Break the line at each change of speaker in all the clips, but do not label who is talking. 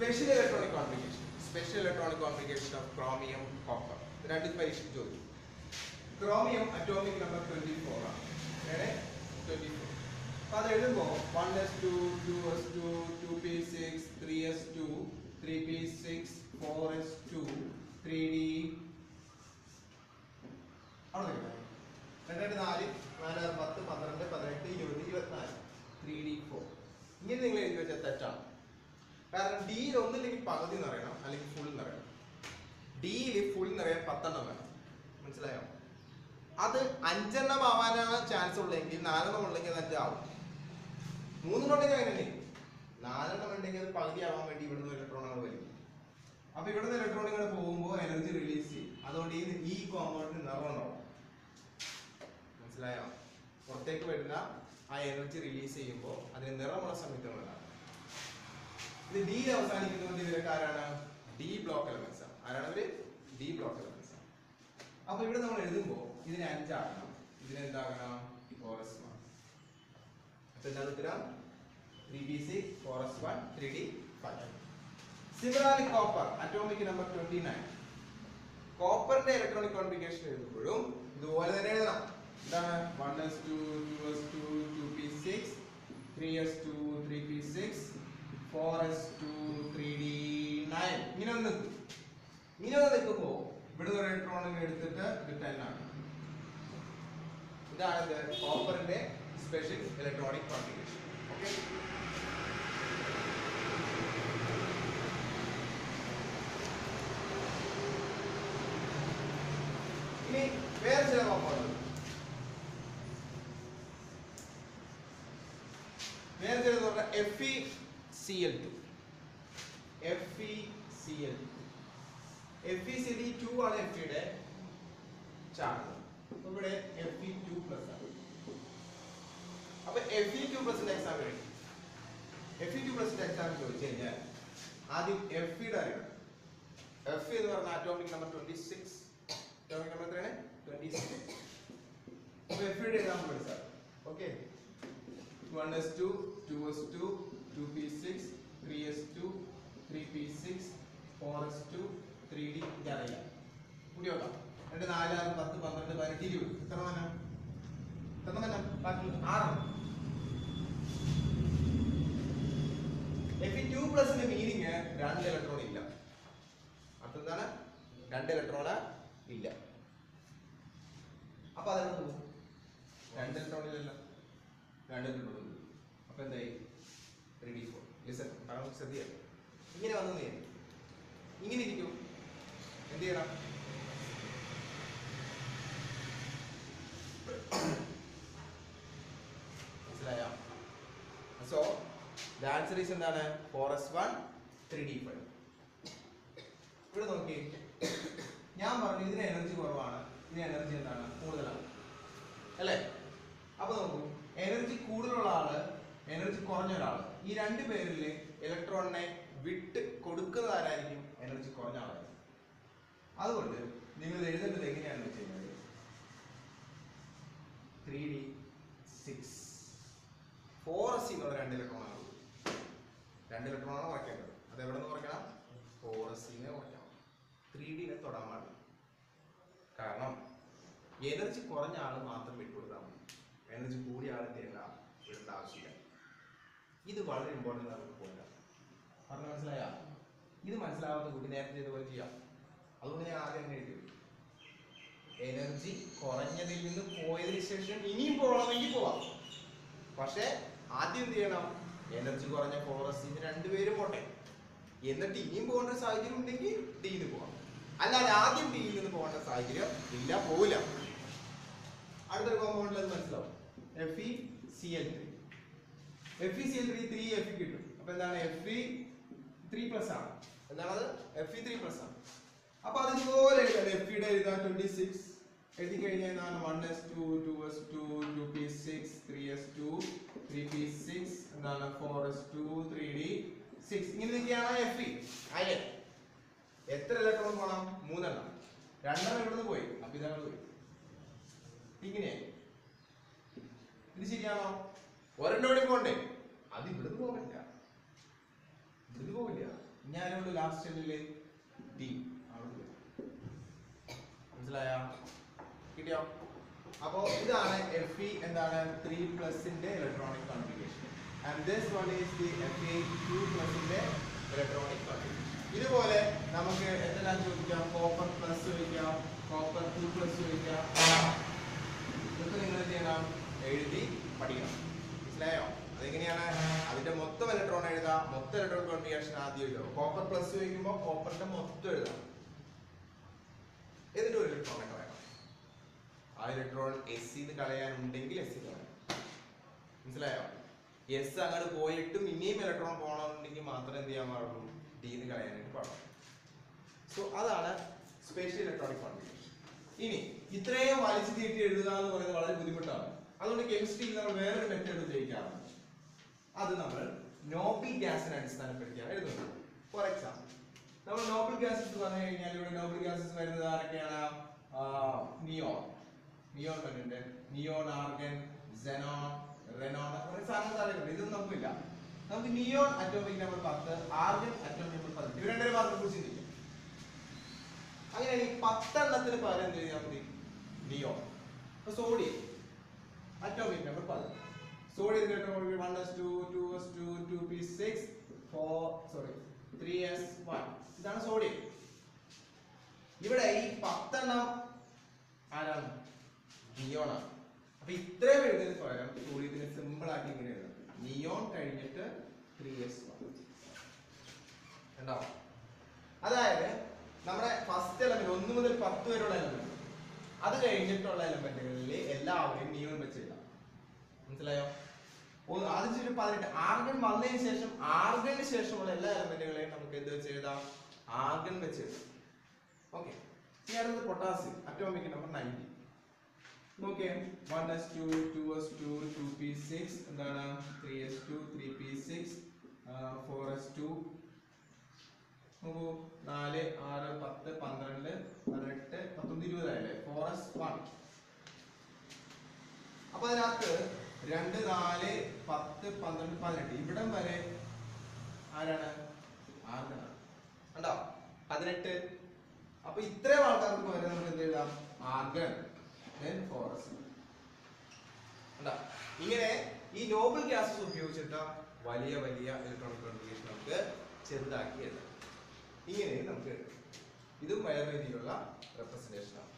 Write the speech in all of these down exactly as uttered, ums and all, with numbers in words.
Special electronic configuration. Special electronic configuration of chromium copper. That is very short. Chromium atomic number twenty-four. Okay? twenty-four. Now there is one s two, two s two, two p six, three s two, three p six, four s two, three d. How do you know? three d four. ഇങ്ങനെ നിങ്ങൾ എഴുതി വെച്ചാൽ തെറ്റാണ്. കാരണം ഡിയിൽ ഒന്നില്ലെങ്കിൽ പകുതി നിറയണം അല്ലെങ്കിൽ ഫുൾ നിറയണം. ഡിയിൽ ഫുൾ നിറയാൻ പത്തെണ്ണം വേണം. മനസ്സിലായോ? അത് അഞ്ചെണ്ണം ആവാനാണ് ചാൻസ് ഉള്ളെങ്കിൽ നാലെണ്ണം ഉണ്ടെങ്കിൽ അത് അഞ്ചാവും. മൂന്നെണ്ണം ഉണ്ടെങ്കിൽ അങ്ങനെ നാലെണ്ണം ഉണ്ടെങ്കിൽ അത് പകുതി ആവാൻ വേണ്ടി ഇവിടുന്ന് ഇലക്ട്രോണുകൾ വരും. അപ്പൊ ഇവിടുന്ന് ഇലക്ട്രോണുകൾ പോകുമ്പോൾ എനർജി റിലീസ് ചെയ്യും. അതുകൊണ്ട് ഈ ഈ കോമ്പൗണ്ടിന് നിറം ഉണ്ടാവും. മനസ്സിലായോ? പുറത്തേക്ക് വരുന്ന ആ എനർജി റിലീസ് ചെയ്യുമ്പോൾ അതിന് നിറമുള്ള സംയുക്തങ്ങളാണ്. ഇത് ഡി അവസാനിക്കുന്നതുകൊണ്ട് ഇതിലൊക്കെ ആരാണ്? ഡി ബ്ലോക്ക് എലമെന്റ്സ് ആണ്. ആരാണ് അവര്? ഡി ബ്ലോക്ക് എലമെന്റ്സ് ആണ്. അപ്പൊ ഇവിടെ നമ്മൾ എഴുതുമ്പോൾ ഇതിനെ അഞ്ചാക്കണം, ഇതിനെന്താകണം? Four s one. അപ്പൊ എന്താ ഉത്തരം? Three b six, four s one, three d five. Similarly copper atomic number twenty nine. കോപ്പറിന്റെ ഇലക്ട്രോണിക് കോൺഫിഗറേഷൻ എഴുതുമ്പോഴും ഇതുപോലെ തന്നെ എഴുതണം. എന്താണ്? one s two, two s two, two p six, three s two, three p six, four s two, three d nine. ഇങ്ങനെ ഒന്ന് നിൽക്കും. ഇങ്ങനെ ഒന്ന് നിൽക്കുമ്പോൾ ഇവിടുന്ന് ഒരു ഇലക്ട്രോൺ എടുത്തിട്ട് ഇത് ടെൻ ആണ്. ഇതാണ് കോപ്പറിന്റെ സ്പെഷ്യൽ ഇലക്ട്രോണിക് കോൺഫിഗറേഷൻ. ഓക്കെ, ഇനി വേറെ ചില കോമ്പൗണ്ട് വേറെ ചിലത് പറഞ്ഞാൽ F E C L two. F E C L two F E C L two ആണ് എഫ് ഇയുടെ ചാർജ്. ഇവിടെ എഫ് ഇ ടു പ്ലസ് ആണ്. അപ്പൊ എഫ് ഇ ടു പ്ലസിന്റെ എക്സാം വേണ്ടി എഫ് ഇ ടു പ്ലസിന്റെ എക്സാം ചോദിച്ചു കഴിഞ്ഞാൽ ആദ്യം എഫ് ഇയുടെ അറിയണം. എഫ് എന്ന് പറഞ്ഞാൽ atomic number twenty six. Atomic number എത്രയാണ്? Twenty six. അപ്പൊ എഫ് ഇയുടെ എക്സാം പഠിച്ചാൽ okay. one s two, two s two, two p six, three s two, three p six, four s two, three d ഇതറിയാം. കൂടി നോക്കാം. രണ്ട് നാല് ആറ് പത്ത് പന്ത്രണ്ട് പതിനെട്ട് ഇരുപത്. എത്ര മനം? എത്ര മനം? ബാക്കി ആറെണ്ണം. എഫ് ഇ ടു പ്ലസിന്റെ മീനിങ് രണ്ട് ഇലക്ട്രോൺ ഇല്ല. അർത്ഥം എന്താണ്? രണ്ട് ഇലക്ട്രോൺ ഇല്ല. അപ്പൊ അതെല്ലാം പോകും. രണ്ട് ഇലക്ട്രോൺ ഇല്ലല്ലോ. രണ്ട് ഇലക്ട്രോൺ. അപ്പൊ എന്തായി? Three d four. ലിസൺ, കാരണം ശ്രദ്ധിക്കുക. ഇങ്ങനെ വന്നു നീ ഇങ്ങനെ ഇരിക്കും. എന്ത് ചെയ്യണം? മനസ്സിലായോ? സോ ദ ആൻസർ ഈസ് എന്താണ്? Four s one, three d five. ഇവിടെ നോക്കി, ഞാൻ പറഞ്ഞു ഇതിന് എനർജി കുറവാണ്, ഇതിന് എനർജി എന്താണ്? കൂടുതലാണ് അല്ലേ? അപ്പൊ നോക്കൂ, എനർജി കൂടുതലുള്ള ആള്, എനർജി കുറഞ്ഞ ഒരാള്, ഈ രണ്ട് പേരിൽ ഇലക്ട്രോണിനെ വിട്ട് കൊടുക്കുന്നത് ആരായിരിക്കും? എനർജി കുറഞ്ഞ ആളായിരിക്കും. അതുകൊണ്ട് നിങ്ങൾ എഴുതേണ്ടത് എങ്ങനെയാണെന്ന് വെച്ച് കഴിഞ്ഞാൽ three d six four s എന്നുള്ള രണ്ട് ഇലക്ട്രോൺ ആണ്. രണ്ട് ഇലക്ട്രോൺ ആണ് കുറയ്ക്കേണ്ടത്. അത് എവിടെ നിന്ന് കുറയ്ക്കണം? ഫോർ എസിനെ കുറയ്ക്കണം. ത്രീ ഡിനെ തൊടാൻ പാടില്ല. കാരണം എനർജി കുറഞ്ഞ ആൾ മാത്രം വിട്ടുകൊടുത്താൽ മതി. എനർജി കൂടിയ ആളിന്റെ എല്ലാം വിടേണ്ട ആവശ്യമില്ല. ഇത് വളരെ ഇമ്പോർട്ടൻ്റ് നമുക്ക് പോയിന്റ്. പറഞ്ഞ മനസ്സിലായ? ഇത് മനസ്സിലാവാത്ത കൂടി നേരത്തെ ചെയ്ത പോലെ ചെയ്യാം. അതുകൊണ്ട് ഞാൻ ആദ്യം അങ്ങനെ എഴുതി, എനർജി കുറഞ്ഞതിൽ നിന്ന് പോയതിനു ശേഷം ഇനിയും പോകണമെങ്കിൽ പോവാം. പക്ഷെ ആദ്യം എന്ത് ചെയ്യണം? എനർജി കുറഞ്ഞ ഫോറസ് ഇത് രണ്ടുപേരും പോട്ടെ. എന്നിട്ട് ഇനിയും പോകേണ്ട ഒരു സാഹചര്യം ഉണ്ടെങ്കിൽ ഡിന്ന് പോവാം. അല്ലാതെ ആദ്യം ഡിയിൽ നിന്ന് പോകേണ്ട സാഹചര്യം ഇല്ല, പോവില്ല. അടുത്തൊരു കോമ്പൗണ്ടിൽ അത് മനസ്സിലാവും. F E C L three. F E C L three three F കിട്ടും. അപ്പൊ എന്താണ്? എഫ് ഇ ത്രീ പ്ലസ് ആണ്. എന്താണത്? എഫ് ഇ ത്രീ പ്ലസ് ആണ്. അപ്പൊ അതുപോലെ എഴുതാം. എഫ് ഇയുടെ എഴുതാം ട്വന്റി സിക്സ്. എഴുതി കഴിഞ്ഞാൽ എന്താണ്? One s two, two s two, two p six, three s two, three p six, എന്താണ്? Four s two, three d six. ഇങ്ങനെയൊക്കെയാണ് എഫ് ഇ. അല്ലേ? എത്ര ഇലക്ട്രോൺ പോകണം? മൂന്നെണ്ണം. രണ്ടെണ്ണം ഇവിടുന്ന് പോയി. അപ്പൊ ഇതാണ് പോയി. ഇങ്ങനെ ഇത് ശരിയാണോ? ഒരെണ്ണോടി പോണ്ടേ? അത് ഇവിടുന്ന് പോകില്ല, ഇവിടുന്ന് പോകില്ല. ഇനി ഞാനോട് ലാസ്റ്റ് ഷെല്ലില് ഡി മനസ്സിലായോ? കിട്ടിയോ? അപ്പോ ഇതാണ് എഫ് ഇ എന്താണ് ത്രീ പ്ലസിന്റെ electronic configuration and this one is the F E two പ്ലസിന്റെ ഇലക്ട്രോണിക് കോൺഫിഗറേഷൻ. ഇതുപോലെ നമുക്ക് എന്തെല്ലാം ചോദിക്കാം? കോപ്പർ പ്ലസ് ചോദിക്കാം, കോപ്പർ ടു പ്ലസ് ചോദിക്കാം. ഇതൊക്കെ നിങ്ങൾ എന്ത് ചെയ്യണം? എഴുതി പഠിക്കണം. മനസ്സിലായോ? അതെങ്ങനെയാണ്? അതിന്റെ മൊത്തം ഇലക്ട്രോൺ എഴുതാം. മൊത്തം ഇലക്ട്രോൺ കോൺഫിഗറേഷൻ ആദ്യം എഴുതാം. കോപ്പർ പ്ലസ് ചോദിക്കുമ്പോൾ കോപ്പറിന്റെ മൊത്തം എഴുതാം. എന്നിട്ട് ഒരു ഇലക്ട്രോൺ കളയണം. ആ ഇലക്ട്രോൺ എസ് സിന്ന് കളയാനുണ്ടെങ്കിൽ എസ് സി കളയണം. മനസ്സിലായോ? എസ് അങ്ങോട്ട് പോയിട്ടും ഇനിയും ഇലക്ട്രോൺ പോകണമെന്നുണ്ടെങ്കിൽ മാത്രം എന്ത് ചെയ്യാൻ പാടുള്ളൂ? ഡിന്ന് കളയാനായിട്ട് പാടുള്ളൂ. സോ അതാണ് സ്പെഷ്യൽ ഇലക്ട്രോണിക് കോൺഫിഗറേഷൻ. ഇനി ഇത്രയും വലിച്ചു തീറ്റി എഴുതുക എന്ന് പറയുന്നത് വളരെ ബുദ്ധിമുട്ടാണ്. അതുകൊണ്ട് കെമിസ്ട്രിയിൽ നമ്മൾ വേറൊരു മെത്തേഡ് ഉപയോഗിക്കാറുണ്ട്. അത് നമ്മൾ നോബിൾ ഗ്യാസിനെ അടിസ്ഥാനപ്പെടുത്തിയാണ് എഴുതുന്നത്. ഫോർ എക്സാമ്പിൾ നമ്മൾ നോബിൾ ഗ്യാസസ് പറഞ്ഞു കഴിഞ്ഞാൽ ഇവിടെ നോബിൾ ഗ്യാസസ് വരുന്നത് ആരൊക്കെയാണ്? നിയോൺ നിയോൺ വരുന്നുണ്ട്, നിയോൺ, ആർഗൺ, സെനോൺ, റെനോൺ, കുറെ സാധനങ്ങൾ അറിയുന്നുണ്ട്. ഇതൊന്നും നമുക്കില്ല. നമുക്ക് നിയോൺ അറ്റോമിക് നമ്പർ പത്ത്, ആർഗൺ അറ്റോമിക് നമ്പർ പതിനെട്ട്, ഇവ രണ്ടു മാത്രം കുറിച്ച് ചിന്തിക്കും. അങ്ങനെ ഈ പത്തെണ്ണത്തിന് പകരം എന്ത് ചെയ്താൽ മതി? നിയോൺ. സോഡിയം അറ്റോമിക് നമ്പർ പതിനെട്ട്, sodium one s two, two s two, two p six, four sorry three s one. ഇതാണ് സോഡിയം. ഇവിടെ ഈ പത്തെണ്ണം ആരാണ്? നിയോണാണ്. അപ്പൊ ഇത്രയും എഴുതുന്നതിന് പകരം സോഡിയത്തിന് സിമ്പിൾ ആക്കി ഇങ്ങനെ എഴുതാം. നിയോൺ കഴിഞ്ഞിട്ട് ത്രീ എസ് വൺ ഉണ്ടാവും. അതായത് നമ്മുടെ ഫസ്റ്റ് എലമെന്റ് ഒന്ന് മുതൽ പത്ത് വരെയുള്ള എലമെന്റ്, അത് കഴിഞ്ഞിട്ടുള്ള എലമെന്റുകളിൽ എല്ലാവരെയും നിയോൺ വെച്ചെഴുതാം. മനസ്സിലായോ? ആദ്യം പതിനെട്ട് ആർഗൺ വന്നതിന് ശേഷം ആർഗണിന് ശേഷമുള്ള എല്ലാ എലമെന്റുകളെയും നമുക്ക് എന്ത് വെച്ച് എഴുതാം? ആർഗൺ വെച്ച് എഴുതാം. ഓക്കെ. ഇനി അടുത്തത് പൊട്ടാസ്യം അറ്റോമിക് നമ്പർ നയൻറ്റി. നോക്കിയേ, one s two, two s two, two p six, എന്താണ് three s two, three p six, four s two, നോക്കൂ നാല്, ആറ്, പത്ത്, പന്ത്രണ്ട്, പതിനെട്ട്, പത്തൊമ്പത്, ഇരുപതായല്ലേ? Four s one. അപ്പൊ അതിനകത്ത് രണ്ട്, നാല്, പത്ത്, പന്ത്രണ്ട്, പതിനെട്ട് ഇവിടം വരെ ആരാണ്? ആർഗണാണ്. കണ്ടോ? പതിനെട്ട്. അപ്പൊ ഇത്രയും ആൾക്കാർക്ക് പകരം നമുക്ക് എന്ത് എഴുതാം? Argon four s. ഇങ്ങനെ ഈ നോബിൾ ഗ്യാസസ് ഉപയോഗിച്ചിട്ട് വലിയ വലിയ ഇലക്ട്രോണിക് കോൺഫിഗറേഷൻ നമുക്ക് ചെറുതാക്കി എഴുതാം. ഇങ്ങനെ നമുക്ക് എഴുതാം. ഇതും വേറെ രീതിയിലുള്ള റെപ്രസെന്റേഷൻ ആണ്.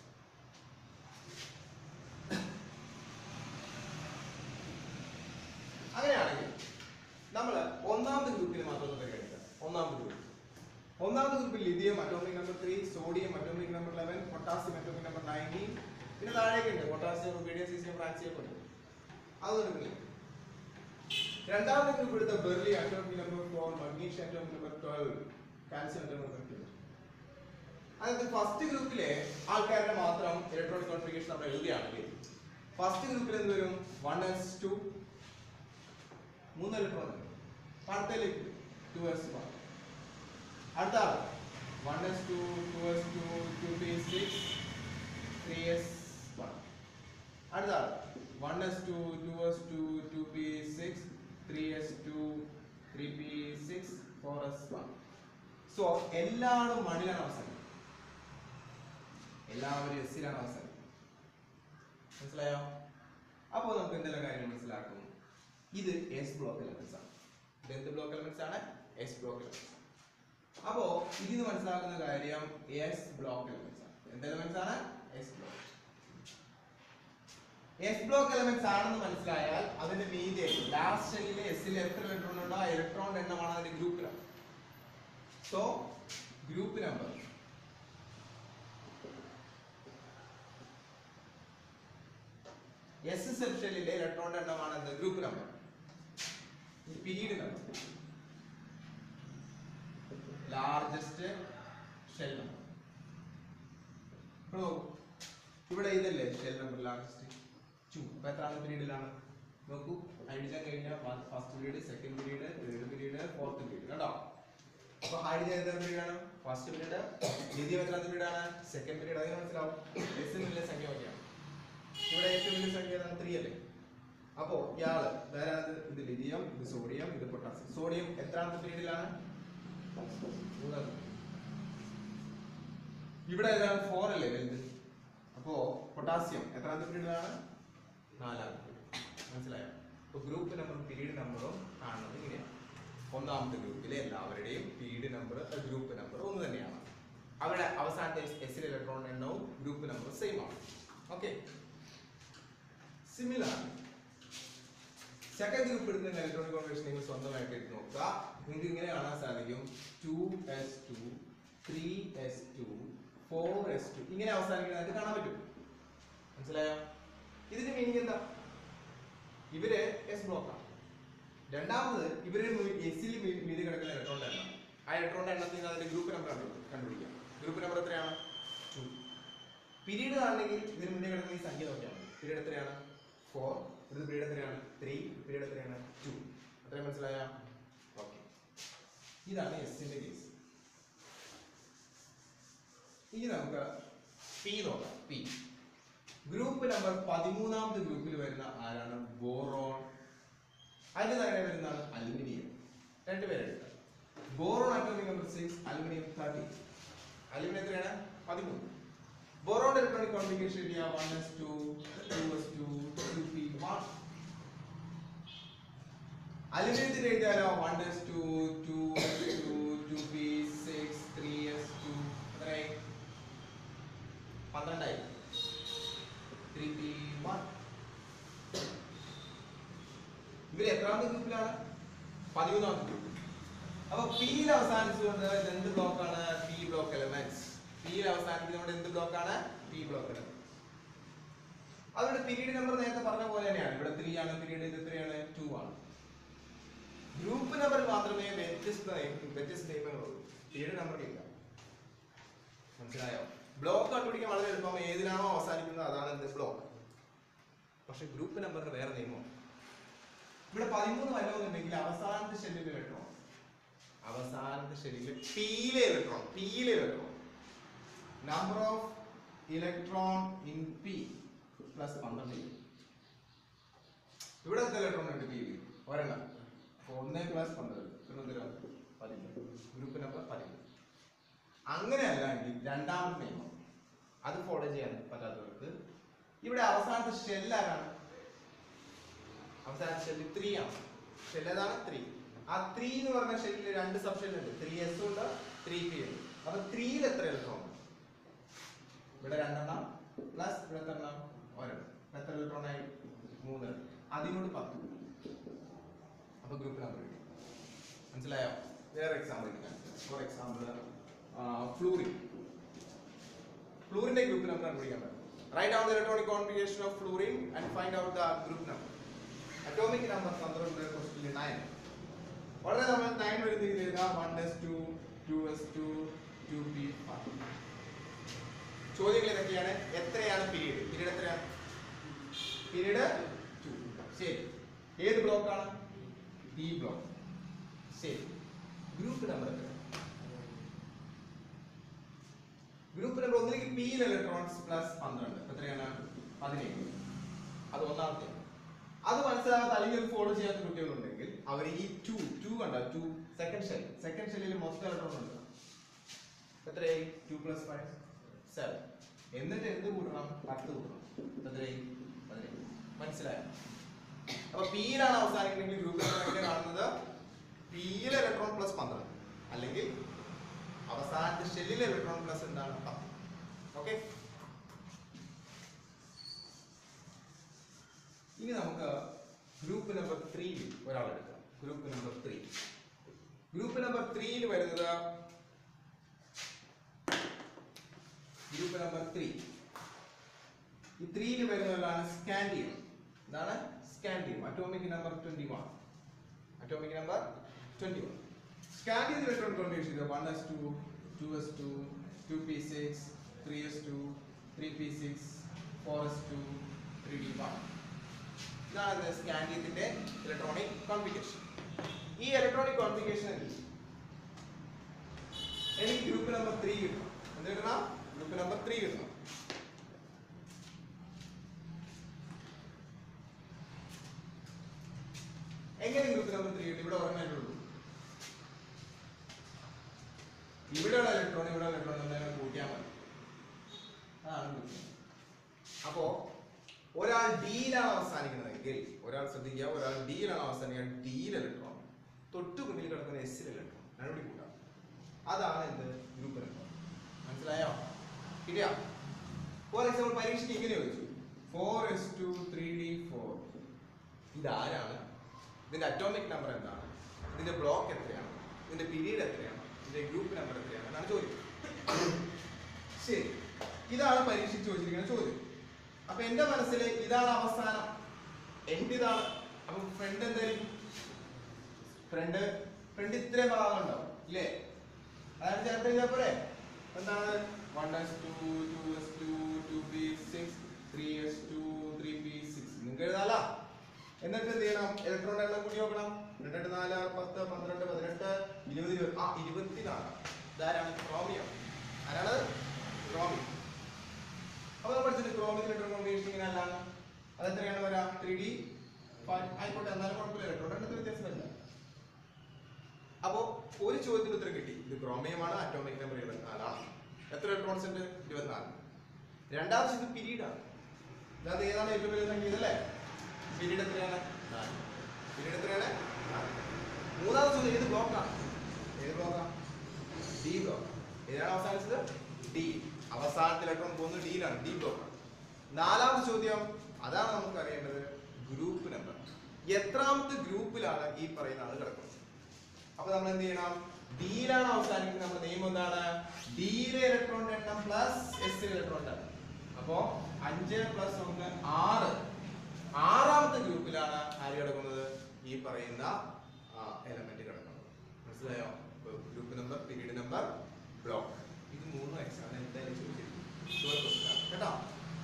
അങ്ങനെയാണെങ്കിൽ നമ്മൾ ഒന്നാമത്തെ ഗ്രൂപ്പിൽ മാത്രം ഒന്ന് പരിഗണിക്കാം. ഒന്നാമത്തെ ഗ്രൂപ്പ് ഒന്നാമത്തെ ഗ്രൂപ്പിൽ lithium atomic number three, sodium atomic number eleven, potassium atomic number nineteen, പിന്നെ താഴേക്കുണ്ട് പൊട്ടാസ്യം, റുബീഡിയം, സീസിയം, ഫ്രാൻസിയം ഉണ്ട്. അതൊന്നും എടുക്കില്ല. രണ്ടാമത്തെ ഗ്രൂപ്പ് എടുത്ത beryllium atomic number four, magnesium atomic number twelve, calcium atomic number twelve. അതായത് ഫസ്റ്റ് ഗ്രൂപ്പിലെ ആൾക്കാരുടെ മാത്രം ഇലക്ട്രോണിക് കോൺഫിഗറേഷൻ നമ്മൾ എഴുതുകയാണെങ്കിൽ ഫസ്റ്റ് ഗ്രൂപ്പിൽ എന്ത് വരും? വൺ എസ് ടു, മൂന്ന് ഇലക്ട്രോൺ. അടുത്തതിലേക്ക് ടു എസ് വൺ. അടുത്ത ആൾ one s two, two s two, two p six, three s one. അടുത്ത ആൾ one s two, two s two, two p six, three s two, three p six, four s one. So എല്ലാവരും മണിലാണ് അവസാനം, എല്ലാവരും എസ്സിലാണ് അവസാനം. മനസ്സിലായോ? അപ്പോൾ നമുക്ക് എന്തെല്ലാം കാര്യങ്ങൾ മനസ്സിലാക്കും? ഇത് എസ് ബ്ലോക്ക് എലമെന്റ്സ് ആണ്. ഇത് എന്ത് ബ്ലോക്ക് എലമെന്റ്സ് ആണ്? S block elements. അപ്പോ ഇതിന് മനസ്സിലാക്കുന്ന കാര്യം എസ് ബ്ലോക്ക് എലമെന്റ്സ് ആണ്. എന്ത് എലമെന്റ്സ് ആണ്? S block. S block elements ആണെന്ന് മനസ്സിലായാൽ അതിന്റെ മീതെ ലാസ്റ്റ് ഷെല്ലിലെ എസിൽ എത്ര ഇലക്ട്രോൺ ഉണ്ടോ ആ ഇലക്ട്രോൺ എണ്ണമാണ് അതിന്റെ group. So group number s sub ഷെല്ലിലെ ഇലക്ട്രോണിന്റെ എണ്ണമാണ് എന്ത്? Group number. Period number, largest shell number. ഇവിടെ ഇതല്ലേ ഷെൽ നമ്പർ ലാർജസ്റ്റ് ടു. അപ്പൊ എത്രാമത്തെ പീരീഡിലാണ്? നോക്കൂ, ഹൈഡ്രജൻ കഴിഞ്ഞാൽ first period, second period, third period, fourth period. കണ്ടോ? അപ്പൊ ഹൈഡ്രജൻ എത്ര പീരീഡാണ്? First period. ലിഥിയം എത്രാമത്തെ പീരീഡാണ്? Second period. അതിന് മനസ്സിലാവും. എസിന് വലിയ സംഖ്യ നോക്കിയാണ്. ഇവിടെ ഏറ്റവും വലിയ സംഖ്യ ഏതാണ്? ത്രീ അല്ലേ? അപ്പോ ഇയാള് ധാരാളം ഇത് ലിഥിയം, ഇത് സോഡിയം, ഇത് പൊട്ടാസ്യം. സോഡിയം എത്രാമത്തെ പീരീഡിലാണ്? ഇവിടെ ഏതാണ് ഫോർ അല്ലേ വലുത്. അപ്പോ പൊട്ടാസ്യം എത്രാമത്തെ പീരീഡിലാണ്? നാലാമത്തെ പീരീഡ്. മനസ്സിലായോ? അപ്പൊ ഗ്രൂപ്പ് നമ്പറും പീരീഡ് നമ്പറും കാണുന്നത് ഇങ്ങനെയാണ്. ഒന്നാമത്തെ ഗ്രൂപ്പിലെ എല്ലാവരുടെയും പീരീഡ് നമ്പർ ഗ്രൂപ്പ് നമ്പർ ഒന്ന് തന്നെയാണ്. അവിടെ അവസാനത്തെ എസിലെ ഇലക്ട്രോൺ എണ്ണവും ഗ്രൂപ്പ് നമ്പർ സെയിം ആണ്. ഓക്കെ. സിമിലർ സെക്കൻഡ് ഗ്രൂപ്പ് എടുക്കുന്ന ഇലക്ട്രോണിക് കോൺഫിഗറേഷൻ നിങ്ങൾ സ്വന്തമായിട്ട് എടുത്ത് നോക്കുക. നിങ്ങൾക്ക് ഇങ്ങനെ കാണാൻ സാധിക്കും two s two three s two four s two ഇങ്ങനെ അവസാനിക്കുന്നതായിട്ട് കാണാൻ പറ്റും. മനസ്സിലായോ? ഇതിന്റെ മീനിങ് എന്താ? ഇവര് എസ് ബ്ലോക്കാണ്. രണ്ടാമത് ഇവര് എസിൽ മീതി കിടക്കുന്ന ഇലക്ട്രോണിന്റെ എണ്ണം. ആ ഇലക്ട്രോണിന്റെ എണ്ണത്തിൽ നിന്ന് അതിന്റെ ഗ്രൂപ്പ് നമ്പർ കണ്ടുപിടിക്കാം. ഗ്രൂപ്പ് നമ്പർ എത്രയാണ്? ടു. പീരീഡ് ആണെങ്കിൽ ഇതിന് മുന്നേ കിടക്കുന്ന ഈ സംഖ്യ നോക്കിയാൽ മതി. പീരീഡ് എത്രയാണ്? ഫോർ. ഇത് പീരീഡ് എത്രയാണ്? ത്രീ. പീരീഡ് എത്രയാണ്? ടു. അത്രയും മനസ്സിലായ? ഓക്കെ. ഇതാണ് എസിന്റെ കേസ്. ഇനി നമുക്ക് പി നോക്കാം. പി ഗ്രൂപ്പ് നമ്പർ പതിമൂന്നാമത്തെ ഗ്രൂപ്പിൽ വരുന്ന ആരാണ്? ബോറോൺ. അതിന്റെ താഴെ വരുന്നതാണ് അലുമിനിയം. രണ്ടുപേരെടുക്കാം. Boron atomic number six, aluminium thirty. Aluminium എത്രയാണ്? പതിമൂന്ന്. Boron electronic configuration one s two two s two two p one. അലുമിനിയത്തിൽ എഴുതിയാലോ one s two two s two two p six three s two എത്രയായി? പന്ത്രണ്ടായി. Three p one. ഇവർ എത്രാമത്തെ ഗ്രൂപ്പിലാണ്? പതിമൂന്നാമത്തെ group. അപ്പൊ പിയിൽ അവസാനിച്ചുകൊണ്ട് എന്ത് ബ്ലോക്കാണ്? P block elements. പിയിൽ അവസാനിക്കുന്നതുകൊണ്ട് എന്ത് ബ്ലോക്കാണ്? P block element. അവരുടെ പീരീഡ് നമ്പർ നേരത്തെ പറഞ്ഞ പോലെ തന്നെയാണ്. ഇവിടെ ത്രീ ആണ് പീരീഡ്, ഇത് എത്രയാണ്? ടു ആണ്. ഗ്രൂപ്പ് നമ്പറിൽ മാത്രമേ വ്യത്യസ്ത വ്യത്യസ്ത നിയമങ്ങളുള്ളൂ. പീരീഡ് നമ്പർ ഇല്ല. മനസ്സിലായോ? ബ്ലോക്ക് കണ്ടുപിടിക്കാൻ വളരെ എളുപ്പം. ഏതിനാണോ അവസാനിക്കുന്നത് അതാണ് എന്ത് ബ്ലോക്ക്. പക്ഷെ ഗ്രൂപ്പ് നമ്പറിന് വേറെ നിയമം. ഇവിടെ പതിമൂന്ന് വല്ലതുണ്ടെങ്കിൽ അവസാനത്തെ ഷെല്ലിൽ ഇലക്ട്രോൺ, അവസാനത്തെ ഷെല്ലിൽ പിയിലെ ഇലക്ട്രോൺ, പിയിലെ electron number of electron in p plus പന്ത്രണ്ട്. ഇവിടെ എത്ര ഇലക്ട്രോൺ ഉണ്ട് പിയിൽ? ഒരെണ്ണം. ഒന്ന് പ്ലസ് പന്ത്രണ്ട് പതിമൂന്ന്. ഗ്രൂപ്പ് നമ്പർ പതിമൂന്ന്. അങ്ങനെ അല്ലെങ്കിൽ രണ്ടാമത്തെ നിയമം അത് ഫോളോ ചെയ്യാൻ പറ്റാത്തവർക്ക് ഇവിടെ അവസാനത്തെ ഷെല്ല് ആരാണ്? അവസാനത്തെ ഷെല്ല് ത്രീ ആണ്. ഷെല്ല് ഏതാണ്? ത്രീ. ആ ത്രീ എന്ന് പറഞ്ഞ ഷെല്ലിൽ രണ്ട് സബ് ഷെല്ല് ഉണ്ട്. ത്രീ എസ് ഉണ്ട്, ത്രീ പി ഉണ്ട്. അപ്പൊ ത്രീയിൽ എത്ര ഇലക്ട്രോൺ? ഇവിടെ രണ്ടെണ്ണം പ്ലസ് ഇവിടെ എത്ര എണ്ണം? ഒരെണ്ണം. എത്ര ഇലക്ട്രോൺ ആയി? മൂന്ന്. അതിനോട് പത്ത്. അപ്പൊ ഗ്രൂപ്പ് നമ്പർ കിട്ടി. മനസ്സിലായോ? വേറെ എക്സാമ്പിൾ ഫോർ എക്സാമ്പിൾ ഫ്ലൂറിൻ. ഫ്ലൂറിന്റെ ഗ്രൂപ്പ് നമ്പർ കണ്ടുപിടിക്കാൻ പറ്റും. Write down the electronic configuration of fluorine and find out the group number. Atomic number പന്ത്രണ്ട് ക്വസ്റ്റ്യൻ നയൻ. വളരെ നമ്മൾ നയൻ വരുന്നത് എഴുതാം. One s two two s two two p five. ചോദ്യങ്ങൾ ഇതൊക്കെയാണ്. എത്രയാണ് പീരീഡ്? പീരീഡ് എത്രയാണ്? Period two. ശരി. ഏത് ബ്ലോക്കാണ്? P block. ശരി. ഗ്രൂപ്പ് നമ്പർ എത്ര? ഗ്രൂപ്പ് നമ്പർ ഒന്നിലേക്ക് പിയിൽ ഇലക്ട്രോൺസ് പ്ലസ് പന്ത്രണ്ട് എത്രയാണ്? പതിനേഴ്. അത് ഒന്നാമത്തെ. അത് മനസ്സിലാകാത്ത അല്ലെങ്കിൽ ഫോളോ ചെയ്യാത്ത കുട്ടികളുണ്ടെങ്കിൽ അവർ ഈ ടു ടു കണ്ട ടു സെക്കൻഡ് ഷെൽ സെക്കൻഡ് ഷെല്ലിൽ മൊത്തം ഇലക്ട്രോൺ ഉണ്ട്. എത്രയായി? Two plus five seven. എന്നിട്ട് എന്ത് കൂട്ടണം? പത്ത് കൂട്ടണം. എത്രയായി? പതിനേഴ്. മനസ്സിലായോ? അപ്പൊ പിയിലാണ് അവസാനിക്കണമെങ്കിൽ ഗ്രൂപ്പ് നമ്പർ കാണുന്നത് പിയിലെ ഇലക്ട്രോൺ പ്ലസ് പന്ത്രണ്ട് അല്ലെങ്കിൽ അവസാനത്തെ ഷെല്ലിലെ ഇലക്ട്രോൺ പ്ലസ് എന്താണ്? പത്ത്. ഓക്കെ. ഇനി നമുക്ക് ഗ്രൂപ്പ് നമ്പർ ത്രീയിൽ ഒരാൾ എടുക്കാം. Group number three. Group number ത്രീയിൽ വരുന്നത് ഗ്രൂപ്പ് നമ്പർ ത്രീ ഈ ത്രീയിൽ വരുന്നതാണ് സ്കാൻഡിയം. ഇതാണ് scandium. Atomic number twenty one. Atomic number twenty one. Scandium electron configuration one s two two s two two p six three s two three p six four s two three d one. ഇതാണ് സ്കാൻഡിയത്തിന്റെ electronic configuration. ഈ electronic കോൺഫിഗറേഷനിൽ എനിക്ക് group number three കിട്ടണം. എന്ത് കിട്ടണം? Group number three കിട്ടണം. എങ്ങനെ ഗ്രൂപ്പ് നമ്പർ ത്രീ കിട്ടും? ഇവിടെ ഒരെണ്ണേ ഉള്ളൂ. ഇവിടെയുള്ള ഇലക്ട്രോൺ ഇവിടെ ഇലക്ട്രോൺ എന്തെങ്കിലും കൂട്ടിയാൽ മതി. അതാണ് ബുദ്ധിമുട്ട്. അപ്പോ ഒരാൾ ഡിയിലാണ് അവസാനിക്കുന്നതെങ്കിൽ ഒരാൾ ശ്രദ്ധിക്കുക, ഒരാൾ ഡിയിലാണ് അവസാനിക്കുക, ഡിയിൽ ഇലക്ട്രോൺ തൊട്ടു മുന്നിൽ കിടക്കുന്ന എസിൽ ഇലക്ട്രോൺ രണ്ടുകൂടി കൂട്ടാം. അതാണ് എന്ത് ഗ്രൂപ്പ് ഇലക്ട്രോൺ. മനസ്സിലായോ? കിട്ടിയ? ഫോർ എക്സാമ്പിൾ പരീക്ഷയ്ക്ക് ഇങ്ങനെ ചോദിച്ചു, four s two three d four, ഇതാരാണ്, ഇതിന്റെ അറ്റോമിക് നമ്പർ എന്താണ്, ഇതിന്റെ ബ്ലോക്ക് എത്രയാണ്, ഇതിന്റെ പീരീഡ് എത്രയാണ്, ഇതിന്റെ ഗ്രൂപ്പ് നമ്പർ എത്രയാണ് എന്നാണ് ചോദ്യം. ശരി, ഇതാണ് പരീക്ഷയ്ക്ക് ചോദിച്ചിരിക്കുന്ന ചോദ്യം. അപ്പൊ എന്റെ മനസ്സിൽ ഇതാണ് അവസാനം, എന്റെ ഇതാണ്. അപ്പൊ ഫ്രണ്ട് എന്തായാലും ഫ്രണ്ട് ഫ്രണ്ട് ഇത്രയും ഭാഗം ഉണ്ടാവും ഇല്ലേ? അതായത് ചേർത്ത് കഴിഞ്ഞാൽ പോലെ എന്താണ് one s two two s two two p six three s two three p six നിങ്ങൾക്ക് എഴുതാല. എന്നിട്ട് എന്ത് ചെയ്യണം? ഇലക്ട്രോണിന്റെ എണ്ണം കൂടി നോക്കണം. രണ്ട് നാല് ആറ് പത്ത് പന്ത്രണ്ട് പതിനെട്ട് ഇരുപത് ഇരുപത് ആ ഇരുപത്തിനാല്. ഇതാരാണ്? ക്രോമിയം. ആരാണ്? ക്രോമിയം. അപ്പൊ നമ്മൾ പഠിച്ചത് ക്രോമിയം ഇലക്ട്രോൺ കോമ്പിനേഷൻ ഇങ്ങനെ അല്ലാണ്. അത് എത്രയാണ് വരാ? ത്രീ ഡി ആയിക്കോട്ടെ, എന്നാലും കുഴപ്പമില്ല, ഇലക്ട്രോൺ എണ്ണത്തിൽ വ്യത്യാസം വരില്ല. അപ്പോ ഒരു ചോദ്യത്തിന് ഉത്തരം കിട്ടി, ഇത് ക്രോമിയമാണ്, അറ്റോമിക് നമ്പർ ഇരുപത്തിനാലാണ്. എത്ര ഇലക്ട്രോൺസ് ഉണ്ട്? ഇരുപത്തിനാല്. രണ്ടാമത്തെ ഇത് പീരീഡ് ആണ്. ഇതായത് ഏതാണ് ഏറ്റവും വലിയ സംഖ്യ ഇതല്ലേ? പീരീഡ് എത്രയാണ്? നാല്. പീരീഡ് എത്രയാണ്? മൂന്നാമത്തെ ചോദ്യം ഏത് ബ്ലോക്കാണ്? ഏത് ബ്ലോക്കാണ്? D block. ഏതാണ് അവസാനിച്ചത്? ഡി. അവസാനത്തെ ഇലക്ട്രോൺ പോകുന്നത് ഡിയിലാണ്, ഡി ബ്ലോക്കാണ്. നാലാമത്തെ ചോദ്യം അതാണ് നമുക്ക് അറിയേണ്ടത്, ഗ്രൂപ്പ് നമ്പർ. എത്രാമത്തെ ഗ്രൂപ്പിലാണ് ഈ പറയുന്ന ആൾ കിടക്കുന്നത്? അപ്പൊ നമ്മൾ എന്ത് ചെയ്യണം? ഡിയിലാണ് അവസാനിക്കുന്നത്. നമ്മുടെ നിയമം എന്താണ്? ഡിയിലെ ഇലക്ട്രോണിന്റെ എണ്ണം പ്ലസ് എസിലെ ഇലക്ട്രോണിന്റെ എണ്ണം. അപ്പോ അഞ്ച് പ്ലസ് ഒന്ന് ആറ്. ആറാമത്തെ ഗ്രൂപ്പിലാണ് ആര് കിടക്കുന്നത്? ഈ പറയുന്ന എലമെന്റ് കിടക്കുന്നത്. മനസ്സിലായോ? Group number, period number, block. ഇത് മൂന്നും എക്സാം എന്തായാലും ചോദിച്ചിരിക്കും. ഷുവർ ക്വസ്റ്റ്യൻ ആണ് കേട്ടോ.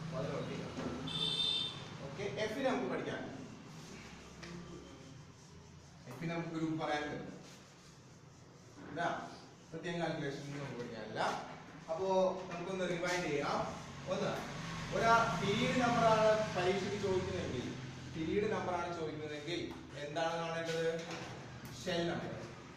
ഓക്കെ, എഫ് നമുക്ക് പഠിക്കാം. എഫ് നമുക്ക് ഗ്രൂപ്പ് പറയാൻ പറ്റും. പ്രത്യേകം കാൽക്കുലേഷൻ നമുക്ക് പഠിക്കാനില്ല. അപ്പോ നമുക്കൊന്ന് റിവൈൻഡ് ചെയ്യാം. ഒന്ന്, ഒരാ പീരീഡ് നമ്പറാണ് പരീക്ഷയ്ക്ക് ചോദിക്കുന്നതെങ്കിൽ പീരീഡ് നമ്പറാണ് ചോദിക്കുന്നതെങ്കിൽ എന്താണ് കാണേണ്ടത്? Shell number.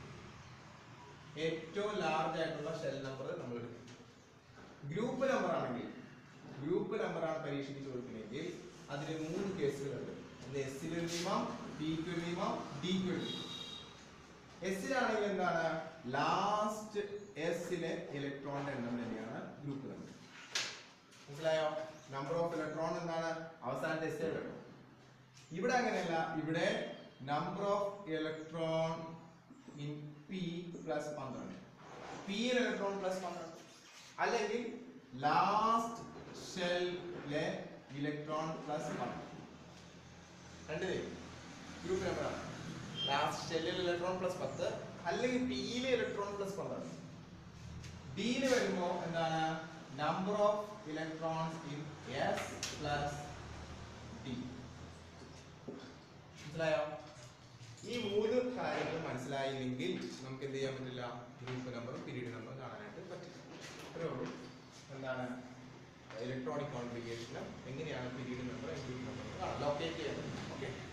ഏറ്റവും ലാർജ് ആയിട്ടുള്ള ഷെൽ നമ്പർ നമ്മൾ എടുക്കും. ഗ്രൂപ്പ് നമ്പർ ആണെങ്കിൽ ഗ്രൂപ്പ് നമ്പറാണ് പരീക്ഷയ്ക്ക് ചോദിക്കുന്നതെങ്കിൽ അതിന് മൂന്ന് കേസുകളുണ്ട്. എസിൽ ഒരു നിയമം, പിക്ക് ഒരു നിയമം, ഡിക്ക് ഒരു നിയമം. എസിലാണെങ്കിൽ എന്താണ്? ലാസ്റ്റ് എസിലെ ഇലക്ട്രോണിന്റെ എണ്ണം തന്നെയാണ് ഗ്രൂപ്പ് നമ്പർ. മനസ്സിലായോ? നമ്പർ ഓഫ് ഇലക്ട്രോൺ എന്താണ്? അവസാനത്തെ എസ് ഇലക്ട്രോൺ. ഇവിടെ അങ്ങനെയല്ല. ഇവിടെ number of electron in p plus പന്ത്രണ്ട്. പി ഇലക്ട്രോൺ പ്ലസ് പന്ത്രണ്ട്. അല്ലെങ്കിൽ ലാസ്റ്റ് ഷെല്ലിലെ ഇലക്ട്രോൺ പ്ലസ് പന്ത്രണ്ട്. രണ്ടേ ഗ്രൂപ്പ് നമ്പറാണ്. ലാസ്റ്റ് ഷെല്ലിൽ ഇലക്ട്രോൺ പ്ലസ് പത്ത്, അല്ലെങ്കിൽ പിയിലെ ഇലക്ട്രോൺ പ്ലസ് പന്ത്രണ്ട്. ഡിയിൽ വരുമ്പോ എന്താണ്? Number of electrons in s plus d. മനസ്സിലായോ? ഈ മൂന്ന് കാര്യങ്ങൾ മനസ്സിലായില്ലെങ്കിൽ നമുക്ക് എന്ത് ചെയ്യാൻ പറ്റില്ല? ഗ്രൂപ്പ് നമ്പറും പീരീഡ് നമ്പറും കാണാനായിട്ട് പറ്റില്ല. അത്രേ ഉള്ളൂ. എന്താണ് ഇലക്ട്രോണിക് കോൺഫിഗറേഷനും എങ്ങനെയാണ് പീരീഡ് നമ്പർ ഗ്രൂപ്പ് നമ്പർ കാണാം, ലൊക്കേറ്റ് ചെയ്യുന്നത്. ഓക്കെ.